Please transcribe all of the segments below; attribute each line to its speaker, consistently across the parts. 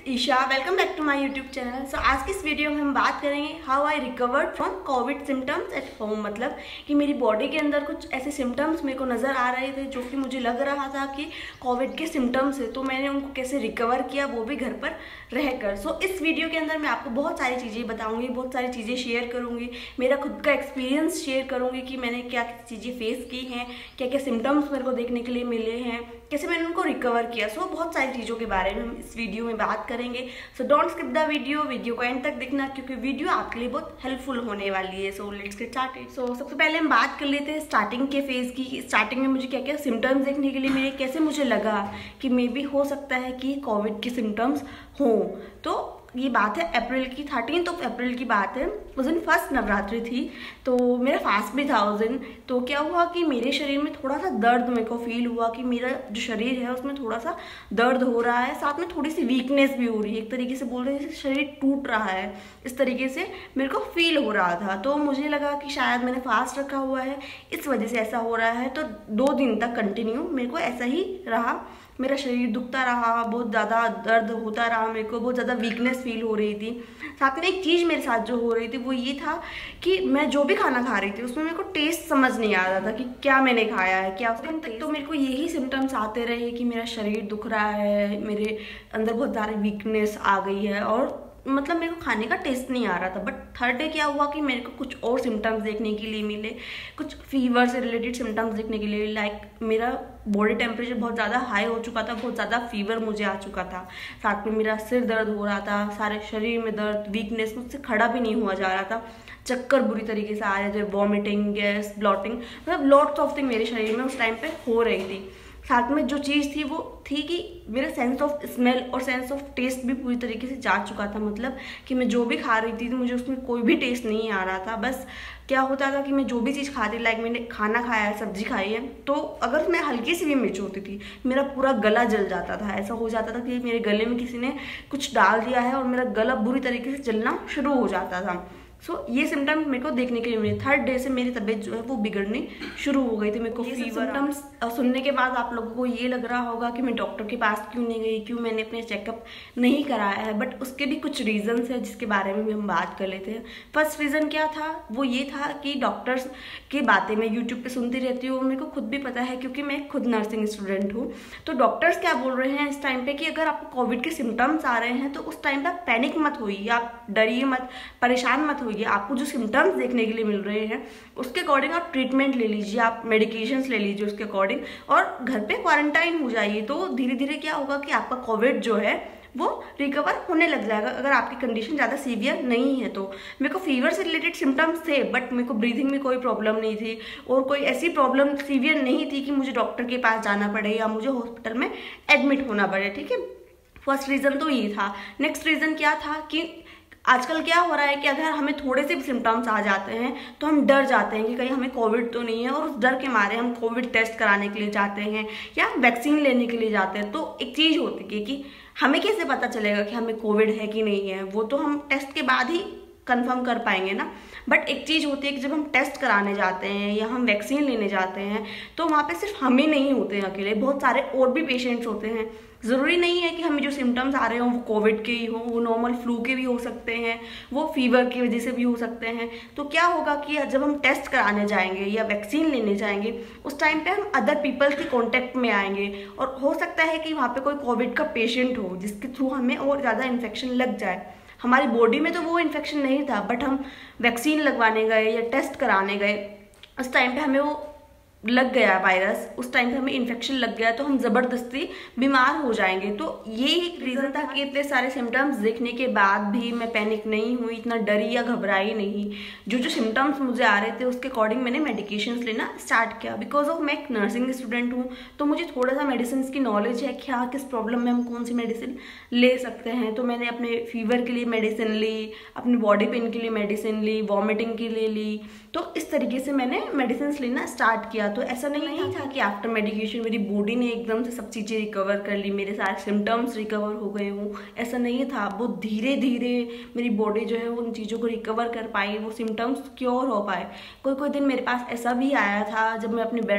Speaker 1: Isha, welcome back to my YouTube channel. So आज की इस वीडियो में हम बात करेंगे how I recovered from covid symptoms at home. मतलब कि मेरी बॉडी के अंदर कुछ ऐसे सिम्टम्स मेरे को नज़र आ रहे थे जो कि मुझे लग रहा था कि कोविड के सिम्टम्स है, तो मैंने उनको कैसे रिकवर किया, वो भी घर पर रहकर। सो इस वीडियो के अंदर मैं आपको बहुत सारी चीज़ें बताऊँगी, बहुत सारी चीज़ें शेयर करूँगी, मेरा खुद का एक्सपीरियंस शेयर करूँगी कि मैंने क्या चीज़ें फेस की हैं, क्या क्या सिम्टम्स मेरे को देखने के लिए मिले हैं, कैसे मैंने उनको रिकवर किया। सो बहुत सारी चीज़ों के बारे में हम इस वीडियो में बात करेंगे। So don't skip the video को एंड तक देखना, क्योंकि वीडियो आपके लिए बहुत हेल्पफुल होने वाली है। So let's get started. So सबसे पहले हम बात कर लेते हैं स्टार्टिंग के फेज की। स्टार्टिंग में मुझे क्या क्या सिम्टम्स देखने के लिए मिले, कैसे मुझे लगा कि मे बी हो सकता है कि कोविड के सिम्टम्स हों। तो ये बात है अप्रैल की, 13 अप्रैल की बात है। उस दिन फर्स्ट नवरात्रि थी, तो मेरा फास्ट भी था उस दिन। तो क्या हुआ कि मेरे शरीर में थोड़ा सा दर्द मेरे को फील हुआ कि मेरा जो शरीर है उसमें थोड़ा सा दर्द हो रहा है, साथ में थोड़ी सी वीकनेस भी हो रही है। एक तरीके से बोल रहे हैं जैसे शरीर टूट रहा है, इस तरीके से मेरे को फील हो रहा था। तो मुझे लगा कि शायद मैंने फास्ट रखा हुआ है, इस वजह से ऐसा हो रहा है। तो 2 दिन तक कंटिन्यू मेरे को ऐसा ही रहा, मेरा शरीर दुखता रहा, बहुत ज़्यादा दर्द होता रहा, मेरे को बहुत ज़्यादा वीकनेस फील हो रही थी। साथ में एक चीज़ मेरे साथ जो हो रही थी वो ये था कि मैं जो भी खाना खा रही थी उसमें मेरे को टेस्ट समझ नहीं आ रहा था कि क्या मैंने खाया है, क्या उस दिन तक तो मेरे को यही सिम्टम्स आते रहे कि मेरा शरीर दुख रहा है, मेरे अंदर बहुत ज़्यादा वीकनेस आ गई है और मतलब मेरे को खाने का टेस्ट नहीं आ रहा था। बट थर्ड डे क्या हुआ कि मेरे को कुछ और सिम्टम्स देखने के लिए मिले, कुछ फीवर से रिलेटेड सिम्टम्स देखने के लिए। लाइक मेरा बॉडी टेम्परेचर बहुत ज़्यादा हाई हो चुका था, बहुत ज़्यादा फीवर मुझे आ चुका था, साथ में मेरा सिर दर्द हो रहा था, सारे शरीर में दर्द, वीकनेस, मुझसे खड़ा भी नहीं हुआ जा रहा था, चक्कर बुरी तरीके से आ रहे थे, वॉमिटिंग, गैस, ब्लॉटिंग, मतलब लॉट्स ऑफ थिंग मेरे शरीर में उस टाइम पे हो रही थी। साथ में जो चीज़ थी वो थी कि मेरा सेंस ऑफ स्मेल और सेंस ऑफ टेस्ट भी पूरी तरीके से जा चुका था। मतलब कि मैं जो भी खा रही थी तो मुझे उसमें कोई भी टेस्ट नहीं आ रहा था। बस क्या होता था कि मैं जो भी चीज़ खाती, लाइक मैंने खाना खाया है, सब्जी खाई है, तो अगर उसमें हल्की सी भी मिर्च होती थी मेरा पूरा गला जल जाता था। ऐसा हो जाता था कि मेरे गले में किसी ने कुछ डाल दिया है और मेरा गला बुरी तरीके से जलना शुरू हो जाता था। सो ये सिम्टम्स मेरे को देखने के लिए मिले। थर्ड डे से मेरी तबीयत जो है वो बिगड़नी शुरू हो गई थी। मेरे को फीवर सिम्टम्स सुनने के बाद आप लोगों को ये लग रहा होगा कि मैं डॉक्टर के पास क्यों नहीं गई, क्यों मैंने अपने चेकअप नहीं कराया है। बट उसके भी कुछ रीजंस है जिसके बारे में भी हम बात कर लेते हैं। फर्स्ट रीज़न क्या था, वो ये था कि डॉक्टर्स की बातें मैं यूट्यूब पर सुनती रहती हूँ, मेरे को खुद भी पता है क्योंकि मैं खुद नर्सिंग स्टूडेंट हूँ। तो डॉक्टर्स क्या बोल रहे हैं इस टाइम पे कि अगर आपको कोविड के सिम्टम्स आ रहे हैं तो उस टाइम पर पैनिक मत होइए, आप डरिए मत, परेशान मत होइए। आपको जो सिम्टम्स देखने के लिए मिल रहे हैं उसके अकॉर्डिंग आप ट्रीटमेंट ले लीजिए, आप मेडिकेशंस ले लीजिए उसके अकॉर्डिंग, और घर पे क्वारंटाइन हो जाइए। तो धीरे धीरे क्या होगा कि आपका कोविड जो है वो रिकवर होने लग जाएगा, अगर आपकी कंडीशन ज़्यादा सीवियर नहीं है तो। मेरे को फीवर से रिलेटेड सिम्टम्स थे, बट मेरे को ब्रीथिंग में कोई प्रॉब्लम नहीं थी और कोई ऐसी प्रॉब्लम सीवियर नहीं थी कि मुझे डॉक्टर के पास जाना पड़े या मुझे हॉस्पिटल में एडमिट होना पड़े। ठीक है, फर्स्ट रीज़न तो ये था। नेक्स्ट रीज़न क्या था कि आजकल क्या हो रहा है कि अगर हमें थोड़े से भी सिम्टम्स आ जाते हैं तो हम डर जाते हैं कि कहीं हमें कोविड तो नहीं है, और उस डर के मारे हम कोविड टेस्ट कराने के लिए जाते हैं या वैक्सीन लेने के लिए जाते हैं। तो एक चीज़ होती है कि हमें कैसे पता चलेगा कि हमें कोविड है कि नहीं है, वो तो हम टेस्ट के बाद ही कंफर्म कर पाएंगे ना। बट एक चीज़ होती है कि जब हम टेस्ट कराने जाते हैं या हम वैक्सीन लेने जाते हैं तो वहाँ पे सिर्फ हम ही नहीं होते हैं अकेले, बहुत सारे और भी पेशेंट्स होते हैं। ज़रूरी नहीं है कि हमें जो सिम्टम्स आ रहे हों वो कोविड के ही हों, वो नॉर्मल फ्लू के भी हो सकते हैं, वो फीवर की वजह से भी हो सकते हैं। तो क्या होगा कि जब हम टेस्ट कराने जाएंगे या वैक्सीन लेने जाएंगे उस टाइम पे हम अदर पीपल के कॉन्टेक्ट में आएंगे और हो सकता है कि वहाँ पे कोई कोविड का पेशेंट हो जिसके थ्रू हमें और ज़्यादा इन्फेक्शन लग जाए। हमारी बॉडी में तो वो इन्फेक्शन नहीं था, बट हम वैक्सीन लगवाने गए या टेस्ट कराने गए, उस टाइम पे हमें वो लग गया वायरस, उस टाइम पे हमें इन्फेक्शन लग गया तो हम ज़बरदस्ती बीमार हो जाएंगे। तो ये एक रीज़न था कि इतने सारे सिम्टम्स देखने के बाद भी मैं पैनिक नहीं हुई, इतना डरी या घबराई नहीं। जो सिम्टम्स मुझे आ रहे थे उसके अकॉर्डिंग मैंने मेडिकेशंस लेना स्टार्ट किया। बिकॉज ऑफ मैं एक नर्सिंग स्टूडेंट हूँ तो मुझे थोड़ा सा मेडिसिन की नॉलेज है कि हाँ किस प्रॉब्लम में हम कौन सी मेडिसिन ले सकते हैं। तो मैंने अपने फीवर के लिए मेडिसिन ली, अपनी बॉडी पेन के लिए मेडिसिन ली, वॉमिटिंग के लिए ली। तो इस तरीके से मैंने मेडिसिन लेना स्टार्ट किया। तो ऐसा नहीं था कि आफ्टर मेडिकेशन मेरी बॉडी ने एकदम से सब चीज़ें रिकवर कर ली, मेरे सारे सिम्टम्स रिकवर हो गए हूँ, ऐसा नहीं था। बहुत धीरे धीरे मेरी बॉडी जो है उन चीज़ों को रिकवर कर पाई, वो सिम्टम्स क्योर हो पाए। कोई कोई दिन मेरे पास ऐसा भी आया था जब मैं अपने बेड से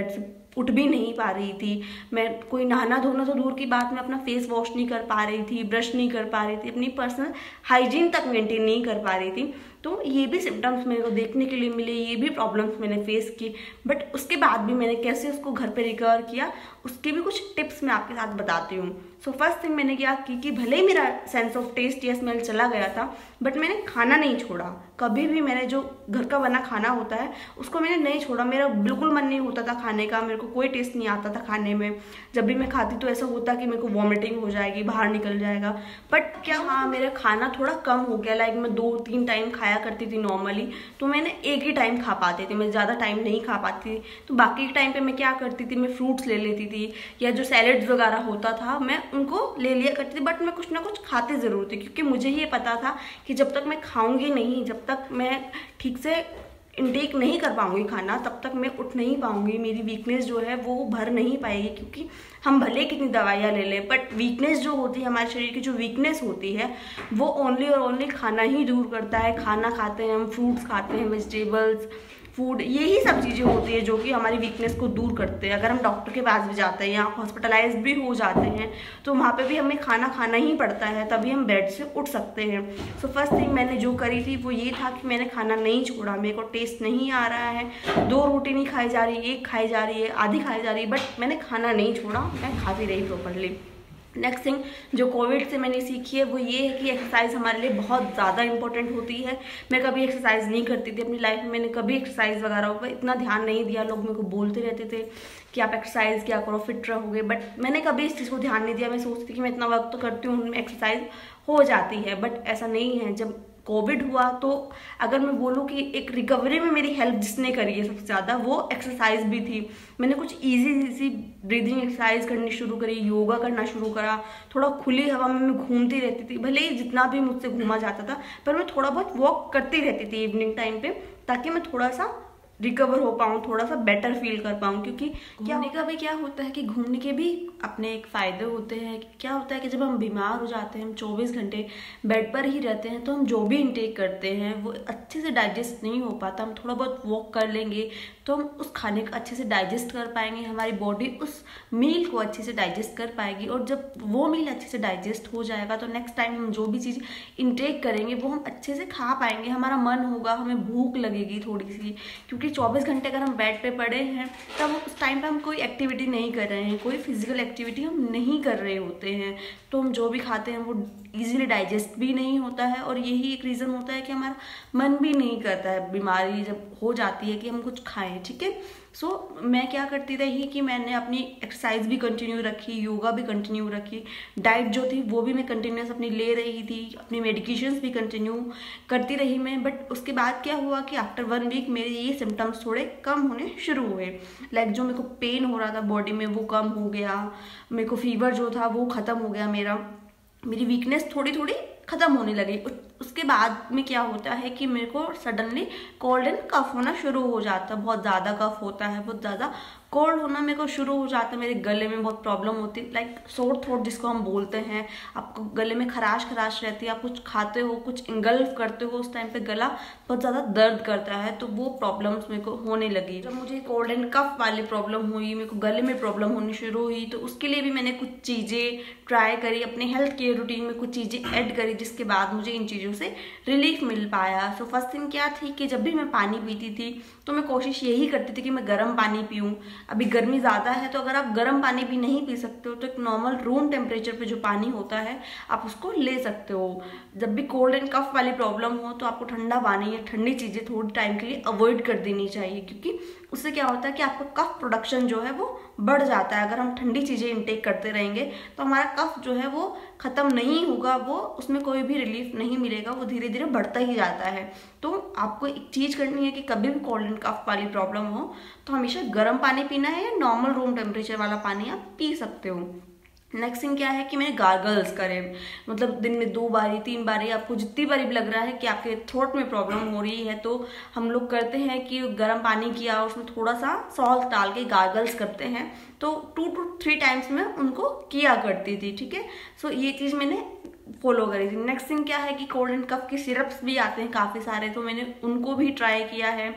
Speaker 1: उठ भी नहीं पा रही थी, मैं कोई नहाना धोना तो दूर की बात, मैं अपना फेस वॉश नहीं कर पा रही थी, ब्रश नहीं कर पा रही थी, अपनी पर्सनल हाइजीन तक मेंटेन नहीं कर पा रही थी। तो ये भी सिम्टम्स मेरे को देखने के लिए मिले, ये भी प्रॉब्लम्स मैंने फेस की। बट उसके बाद भी मैंने कैसे उसको घर पे रिकवर किया, उसके भी कुछ टिप्स मैं आपके साथ बताती हूँ। सो फर्स्ट थिंग मैंने क्या की कि भले ही मेरा सेंस ऑफ टेस्ट या स्मेल चला गया था, बट मैंने खाना नहीं छोड़ा। कभी भी मैंने जो घर का बना खाना होता है उसको मैंने नहीं छोड़ा। मेरा बिल्कुल मन नहीं होता था खाने का, मेरे को कोई टेस्ट नहीं आता था खाने में। जब भी मैं खाती तो ऐसा होता कि मेरे को वॉमिटिंग हो जाएगी, बाहर निकल जाएगा। बट क्या हाँ, मेरा खाना थोड़ा कम हो गया। लाइक मैं 2-3 टाइम खाया करती थी नॉर्मली, तो मैंने एक ही टाइम खा पाती थी, मैं ज़्यादा टाइम नहीं खा पाती थी। तो बाकी के टाइम पे मैं क्या करती थी, मैं फ्रूट्स ले लेती थी, या जो सैलेड्स वगैरह होता था मैं उनको ले लिया करती थी। बट मैं कुछ ना कुछ खाती ज़रूर थी, क्योंकि मुझे ये पता था कि जब तक मैं खाऊंगी नहीं, जब तक मैं ठीक से इनटेक नहीं कर पाऊंगी खाना, तब तक मैं उठ नहीं पाऊंगी। मेरी वीकनेस जो है वो भर नहीं पाएगी, क्योंकि हम भले कितनी दवाइयाँ ले लें, बट वीकनेस जो होती है, हमारे शरीर की जो वीकनेस होती है, वो ओनली और ओनली खाना ही दूर करता है। खाना खाते हैं हम, फ्रूट्स खाते हैं, वेजिटेबल्स, फूड, यही सब चीज़ें होती है जो कि हमारी वीकनेस को दूर करते हैं। अगर हम डॉक्टर के पास भी जाते हैं या हॉस्पिटलाइज भी हो जाते हैं, तो वहाँ पे भी हमें खाना खाना ही पड़ता है, तभी हम बेड से उठ सकते हैं। सो फर्स्ट थिंग मैंने जो करी थी वो ये था कि मैंने खाना नहीं छोड़ा। मेरे को टेस्ट नहीं आ रहा है, 2 रोटी नहीं खाई जा रही, 1 खाई जा रही है, आधी खाई जा रही है, बट मैंने खाना नहीं छोड़ा, मैं खाती रही प्रॉपरली। नेक्स्ट थिंग जो कोविड से मैंने सीखी है वो ये है कि एक्सरसाइज हमारे लिए बहुत ज़्यादा इंपॉर्टेंट होती है। मैं कभी एक्सरसाइज नहीं करती थी अपनी लाइफ में, मैंने कभी एक्सरसाइज वगैरह पर इतना ध्यान नहीं दिया। लोग मेरे को बोलते रहते थे कि आप एक्सरसाइज क्या करो, फिट रहोगे, बट मैंने कभी इस चीज़ को ध्यान नहीं दिया। मैं सोचती थी कि मैं इतना वर्क तो करती हूँ, उनमें एक्सरसाइज हो जाती है, बट ऐसा नहीं है। जब कोविड हुआ तो अगर मैं बोलूँ कि एक रिकवरी में मेरी हेल्प जिसने करी है सबसे ज़्यादा, वो एक्सरसाइज भी थी। मैंने कुछ इजी सी ब्रीदिंग एक्सरसाइज करनी शुरू करी, योगा करना शुरू करा, थोड़ा खुली हवा में मैं घूमती रहती थी। भले ही जितना भी मुझसे घूमा जाता था, पर मैं थोड़ा बहुत वॉक करती रहती थी इवनिंग टाइम पे, ताकि मैं थोड़ा सा रिकवर हो पाऊँ, थोड़ा सा बेटर फील कर पाऊँ। क्योंकि घूमने का भी क्या होता है कि घूमने के भी अपने एक फ़ायदे होते हैं। क्या होता है कि जब हम बीमार हो जाते हैं, हम 24 घंटे बेड पर ही रहते हैं, तो हम जो भी इंटेक करते हैं वो अच्छे से डाइजेस्ट नहीं हो पाता। हम थोड़ा बहुत वॉक कर लेंगे तो हम उस खाने को अच्छे से डाइजेस्ट कर पाएंगे, हमारी बॉडी उस मील को अच्छे से डाइजेस्ट कर पाएगी। और जब वो मील अच्छे से डाइजेस्ट हो जाएगा तो नेक्स्ट टाइम हम जो भी चीज़ इंटेक करेंगे वो हम अच्छे से खा पाएंगे। हमारा मन होगा, हमें भूख लगेगी थोड़ी सी, क्योंकि 24 घंटे अगर हम बेड पे पड़े हैं तब उस टाइम पे हम कोई एक्टिविटी नहीं कर रहे हैं, कोई फिजिकल एक्टिविटी हम नहीं कर रहे होते हैं, तो हम जो भी खाते हैं वो इजीली डाइजेस्ट भी नहीं होता है। और यही एक रीज़न होता है कि हमारा मन भी नहीं करता है, बीमारी जब हो जाती है, कि हम कुछ खाएं। ठीक है, सो मैं क्या करती रही कि मैंने अपनी एक्सरसाइज भी कंटिन्यू रखी, योगा भी कंटिन्यू रखी, डाइट जो थी वो भी मैं कंटिन्यूस अपनी ले रही थी, अपनी मेडिकेशंस भी कंटिन्यू करती रही मैं। बट उसके बाद क्या हुआ कि आफ्टर 1 वीक मेरे ये सिम्टम्स थोड़े कम होने शुरू हुए। लाइक जो मेरे को पेन हो रहा था बॉडी में वो कम हो गया, मेरे को फीवर जो था वो ख़त्म हो गया, मेरी वीकनेस थोड़ी थोड़ी ख़त्म होने लगी। उसके बाद में क्या होता है कि मेरे को सडनली कोल्ड एंड कफ होना शुरू हो जाता है। बहुत ज़्यादा कफ होता है, बहुत ज़्यादा कोल्ड होना मेरे को शुरू हो जाता है। मेरे गले में बहुत प्रॉब्लम होती है, लाइक सोर थ्रोट जिसको हम बोलते हैं। आपको गले में खराश खराश रहती है, आप कुछ खाते हो, कुछ इंगल्फ करते हो, उस टाइम पे गला बहुत ज़्यादा दर्द करता है। तो वो प्रॉब्लम्स मेरे को होने लगी। जब मुझे कोल्ड एंड कफ वाली प्रॉब्लम हुई, मेरे को गले में प्रॉब्लम होनी शुरू हुई, तो उसके लिए भी मैंने कुछ चीज़ें ट्राई करी, अपने हेल्थ केयर रूटीन में कुछ चीज़ें ऐड करी, जिसके बाद मुझे इन चीज़ों से रिलीफ मिल पाया। सो फर्स्ट थिंग क्या थी कि जब भी मैं पानी पीती थी तो मैं कोशिश यही करती थी कि मैं गर्म पानी पीऊँ। अभी गर्मी ज़्यादा है तो अगर आप गर्म पानी भी नहीं पी सकते हो तो एक नॉर्मल रूम टेम्परेचर पे जो पानी होता है आप उसको ले सकते हो। जब भी कोल्ड एंड कफ वाली प्रॉब्लम हो तो आपको ठंडा पानी या ठंडी चीज़ें थोड़ी टाइम के लिए अवॉइड कर देनी चाहिए, क्योंकि उससे क्या होता है कि आपका कफ प्रोडक्शन जो है वो बढ़ जाता है। अगर हम ठंडी चीज़ें इंटेक करते रहेंगे तो हमारा कफ जो है वो ख़त्म नहीं होगा, वो उसमें कोई भी रिलीफ नहीं मिलेगा, वो धीरे धीरे बढ़ता ही जाता है। तो आपको एक चीज़ करनी है कि कभी भी कोल्ड एंड कफ वाली प्रॉब्लम हो तो हमेशा गर्म पानी पीना है या नॉर्मल रूम टेम्परेचर वाला पानी आप पी सकते हो। नेक्स्ट थिंग क्या है कि मैंने गार्गल्स करे, मतलब दिन में 2 बारी 3 बारी, आपको जितनी बारी भी लग रहा है कि आपके थ्रोट में प्रॉब्लम हो रही है तो हम लोग करते हैं कि गर्म पानी किया, उसमें थोड़ा सा सॉल्ट डाल के गार्गल्स करते हैं। तो 2 to 3 टाइम्स में उनको किया करती थी। ठीक है, सो ये चीज़ मैंने फॉलो करी थी। नेक्स्ट थिंग क्या है कि कोल्ड एंड कफ के सिरप्स भी आते हैं काफ़ी सारे, तो मैंने उनको भी ट्राई किया है।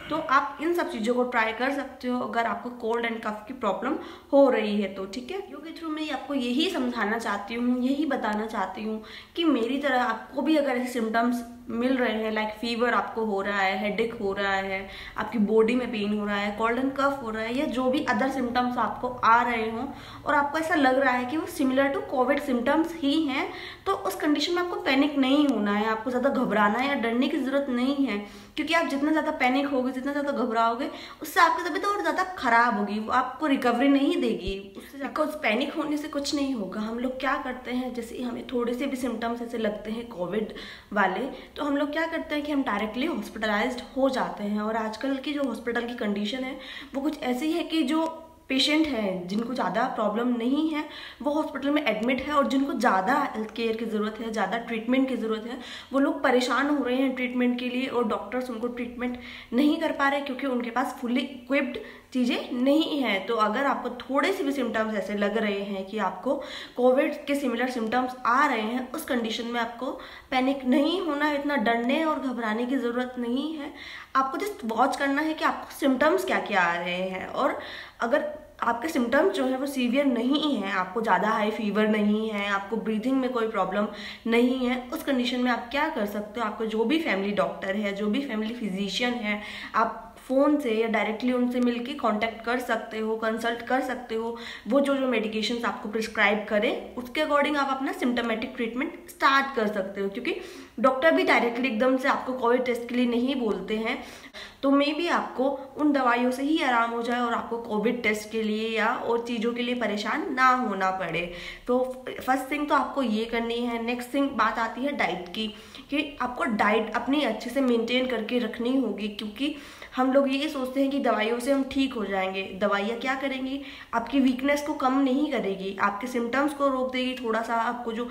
Speaker 1: तो आप इन सब चीज़ों को ट्राई कर सकते हो अगर आपको कोल्ड एंड कफ की प्रॉब्लम हो रही है तो, ठीक है। वीडियो के थ्रू मैं आपको यही समझाना चाहती हूँ, यही बताना चाहती हूँ कि मेरी तरह आपको भी अगर ऐसे सिम्टम्स मिल रहे हैं, लाइक फीवर आपको हो रहा है, हेडेक हो रहा है, आपकी बॉडी में पेन हो रहा है, कोल्ड एंड कफ हो रहा है, या जो भी अदर सिम्टम्स आपको आ रहे हों और आपको ऐसा लग रहा है कि वो सिमिलर टू कोविड सिम्टम्स ही हैं, तो उस कंडीशन में आपको पैनिक नहीं होना है, आपको ज़्यादा घबराना या डरने की ज़रूरत नहीं है। क्योंकि आप जितना ज़्यादा पैनिक होगे, जितना ज़्यादा घबराओगे, उससे आपकी तबीयत और ज़्यादा खराब होगी, वो आपको रिकवरी नहीं देगी उससे। बिकॉज पैनिक होने से कुछ नहीं होगा। हम लोग क्या करते हैं, जैसे हमें थोड़े से भी सिम्टम्स ऐसे लगते हैं कोविड वाले, तो हम लोग क्या करते हैं कि हम डायरेक्टली हॉस्पिटलाइज्ड हो जाते हैं। और आजकल की जो हॉस्पिटल की कंडीशन है वो कुछ ऐसी है कि जो पेशेंट हैं जिनको ज़्यादा प्रॉब्लम नहीं है वो हॉस्पिटल में एडमिट है, और जिनको ज़्यादा हेल्थ केयर की ज़रूरत है, ज़्यादा ट्रीटमेंट की ज़रूरत है, वो लोग परेशान हो रहे हैं ट्रीटमेंट के लिए, और डॉक्टर्स उनको ट्रीटमेंट नहीं कर पा रहे क्योंकि उनके पास फुल्ली इक्विप्ड चीज़ें नहीं है। तो अगर आपको थोड़े से भी सिम्टम्स ऐसे लग रहे हैं कि आपको कोविड के सिमिलर सिम्टम्स आ रहे हैं, उस कंडीशन में आपको पैनिक नहीं होना है, इतना डरने और घबराने की ज़रूरत नहीं है। आपको जस्ट वॉच करना है कि आपको सिम्टम्स क्या क्या आ रहे हैं, और अगर आपके सिम्टम्स जो है वो सीवियर नहीं है, आपको ज़्यादा हाई फीवर नहीं है, आपको ब्रीथिंग में कोई प्रॉब्लम नहीं है, उस कंडीशन में आप क्या कर सकते हो, आपको जो भी फैमिली डॉक्टर है, जो भी फैमिली फिजिशियन है, आप फ़ोन से या डायरेक्टली उनसे मिलके कांटेक्ट कर सकते हो, कंसल्ट कर सकते हो। वो जो मेडिकेशंस आपको प्रिस्क्राइब करें उसके अकॉर्डिंग आप अपना सिम्टोमेटिक ट्रीटमेंट स्टार्ट कर सकते हो, क्योंकि डॉक्टर भी डायरेक्टली एकदम से आपको कोविड टेस्ट के लिए नहीं बोलते हैं। तो मे बी आपको उन दवाइयों से ही आराम हो जाए और आपको कोविड टेस्ट के लिए या और चीज़ों के लिए परेशान ना होना पड़े। तो फर्स्ट थिंग तो आपको ये करनी है। नेक्स्ट थिंग बात आती है डाइट की, कि आपको डाइट अपनी अच्छे से मेंटेन करके रखनी होगी, क्योंकि हम लोग ये सोचते हैं कि दवाइयों से हम ठीक हो जाएंगे। दवाइयाँ क्या करेंगी, आपकी वीकनेस को कम नहीं करेगी, आपके सिम्टम्स को रोक देगी। थोड़ा सा आपको जो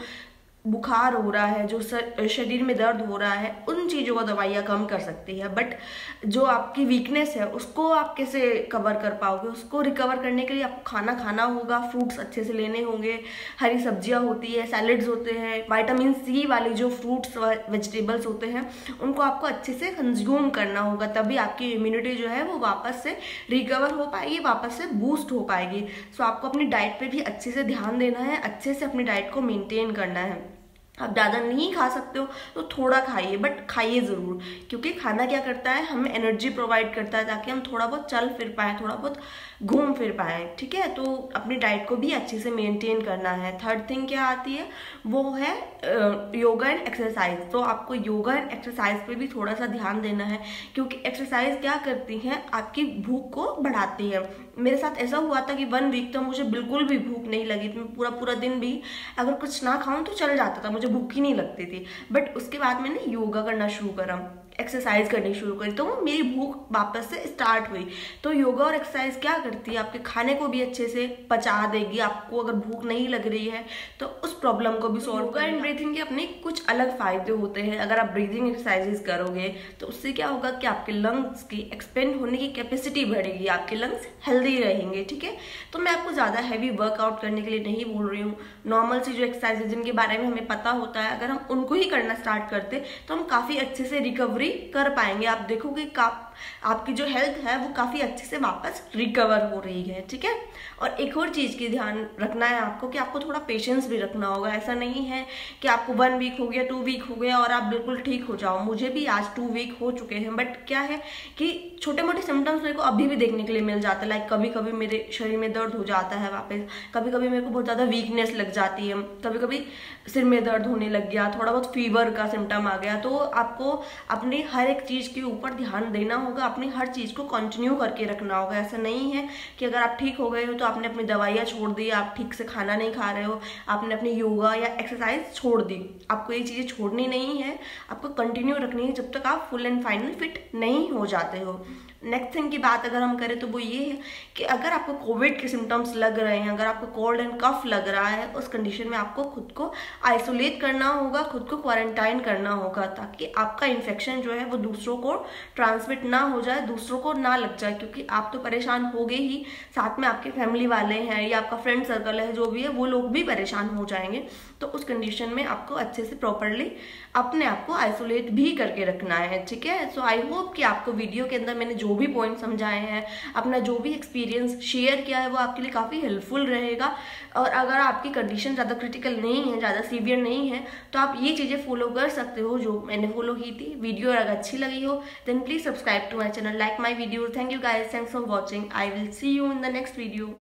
Speaker 1: बुखार हो रहा है, जो शरीर में दर्द हो रहा है, उन चीज़ों को दवाइयाँ कम कर सकती है, बट जो आपकी वीकनेस है उसको आप कैसे कवर कर पाओगे। उसको रिकवर करने के लिए आपको खाना खाना होगा, फ्रूट्स अच्छे से लेने होंगे, हरी सब्जियाँ होती है, सैलड्स होते हैं, विटामिन सी वाली जो फ्रूट्स वेजिटेबल्स होते हैं उनको आपको अच्छे से कंज्यूम करना होगा, तभी आपकी इम्यूनिटी जो है वो वापस से रिकवर हो पाएगी, वापस से बूस्ट हो पाएगी। सो आपको अपनी डाइट पे भी अच्छे से ध्यान देना है, अच्छे से अपनी डाइट को मेंटेन करना है। आप ज़्यादा नहीं खा सकते हो तो थोड़ा खाइए, बट खाइए ज़रूर, क्योंकि खाना क्या करता है, हमें एनर्जी प्रोवाइड करता है ताकि हम थोड़ा बहुत चल फिर पाएँ, थोड़ा बहुत घूम फिर पाएँ, ठीक है। तो अपनी डाइट को भी अच्छे से मेंटेन करना है। थर्ड थिंग क्या आती है, वो है योगा एंड एक्सरसाइज। तो आपको योगा एंड एक्सरसाइज पे भी थोड़ा सा ध्यान देना है, क्योंकि एक्सरसाइज क्या करती है, आपकी भूख को बढ़ाती है। मेरे साथ ऐसा हुआ था कि 1 वीक तो मुझे बिल्कुल भी भूख नहीं लगी थी, मैं पूरा दिन भी अगर कुछ ना खाऊं तो चल जाता था, मुझे भूख ही नहीं लगती थी। बट उसके बाद मैंने योगा करना शुरू करा, एक्सरसाइज करनी शुरू करी, तो मेरी भूख वापस से स्टार्ट हुई। तो योगा और एक्सरसाइज क्या करती है, आपके खाने को भी अच्छे से पचा देगी। आपको अगर भूख नहीं लग रही है तो उस प्रॉब्लम को भी सॉल्व कर। एंड ब्रीथिंग के अपने कुछ अलग फायदे होते हैं। अगर आप ब्रीथिंग एक्सरसाइजेस करोगे तो उससे क्या होगा कि आपके लंग्स की एक्सपेंड होने की कैपेसिटी बढ़ेगी, आपके लंग्स हेल्दी रहेंगे, ठीक है। तो मैं आपको ज़्यादा हैवी वर्कआउट करने के लिए नहीं बोल रही हूँ। नॉर्मल सी जो एक्सरसाइजेज जिनके बारे में हमें पता होता है, अगर हम उनको ही करना स्टार्ट करते तो हम काफ़ी अच्छे से रिकवरी कर पाएंगे। आप देखोगे आपकी जो हेल्थ है वो काफ़ी अच्छे से वापस रिकवर हो रही है, ठीक है। और एक और चीज़ की ध्यान रखना है आपको कि आपको थोड़ा पेशेंस भी रखना होगा। ऐसा नहीं है कि आपको 1 वीक हो गया, 2 वीक हो गया और आप बिल्कुल ठीक हो जाओ। मुझे भी आज 2 वीक हो चुके हैं, बट क्या है कि छोटे मोटे सिम्टम्स मेरे को अभी भी देखने के लिए मिल जाता है। लाइक कभी कभी मेरे शरीर में दर्द हो जाता है वापस, कभी कभी मेरे को बहुत ज़्यादा वीकनेस लग जाती है, कभी कभी सिर में दर्द होने लग गया, थोड़ा बहुत फीवर का सिम्टम आ गया। तो आपको अपनी हर एक चीज़ के ऊपर ध्यान देना होगा, अपनी हर चीज़ को कंटिन्यू करके रखना होगा। ऐसा नहीं है कि अगर आप ठीक हो गए हो तो आपने अपनी दवाइयाँ छोड़ दी, आप ठीक से खाना नहीं खा रहे हो, आपने अपनी योगा या एक्सरसाइज छोड़ दी। आपको ये चीज़ें छोड़नी नहीं है, आपको कंटिन्यू रखनी है जब तक आप फुल एंड फाइनल फिट नहीं हो जाते हो। नेक्स्ट थिंग की बात अगर हम करें तो वो ये है कि अगर आपको कोविड के सिम्टम्स लग रहे हैं, अगर आपको कोल्ड एंड कफ लग रहा है, उस कंडीशन में आपको खुद को आइसोलेट करना होगा, खुद को क्वारंटाइन करना होगा, ताकि आपका इन्फेक्शन जो है वो दूसरों को ट्रांसमिट ना हो जाए, दूसरों को ना लग जाए। क्योंकि आप तो परेशान हो गए ही, साथ में आपके फैमिली वाले हैं या आपका फ्रेंड सर्कल है जो भी है, वो लोग भी परेशान हो जाएंगे। तो उस कंडीशन में आपको अच्छे से प्रॉपरली अपने आप को आइसोलेट भी करके रखना है, ठीक है। सो आई होप कि आपको वीडियो के अंदर मैंने जो भी पॉइंट समझाए हैं, अपना जो भी एक्सपीरियंस शेयर किया है, वो आपके लिए काफ़ी हेल्पफुल रहेगा। और अगर आपकी कंडीशन ज़्यादा क्रिटिकल नहीं है, ज़्यादा सीवियर नहीं है, तो आप ये चीज़ें फॉलो कर सकते हो जो मैंने फॉलो की थी। वीडियो अगर अच्छी लगी हो then please subscribe to my channel, like my video. Thank you guys, thanks for watching. I will see you in the next video.